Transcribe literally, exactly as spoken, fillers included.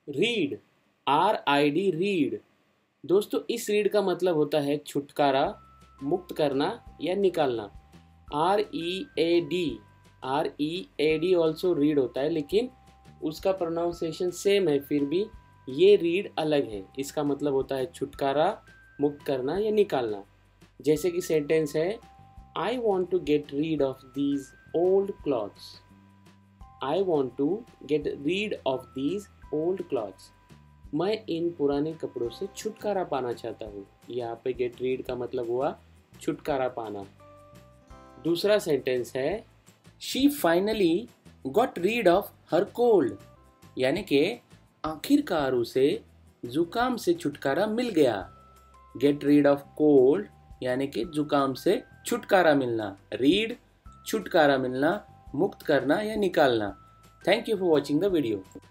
Read, R I D, rid. दोस्तों इस read का मतलब होता है छुटकारा, मुक्त करना या निकालना। R E A D, R E A D also read होता है, लेकिन उसका प्रोनाउंसिएशन सेम है, फिर भी ये रीड अलग है। इसका मतलब होता है छुटकारा, मुक्त करना या निकालना। जैसे कि सेंटेंस है, I want to get rid of these old clothes. I want to get rid of these old clothes. मैं इन पुराने कपड़ों से छुटकारा पाना चाहता हूँ। यहाँ पे गेट रीड का मतलब हुआ छुटकारा पाना। दूसरा सेंटेंस है, she finally got rid of her cold, यानी कि आखिरकार उसे जुकाम से छुटकारा मिल गया। गेट रीड ऑफ कोल्ड यानी कि जुकाम से छुटकारा मिलना। रीड छुटकारा मिलना, मुक्त करना या निकालना। Thank you for watching the video.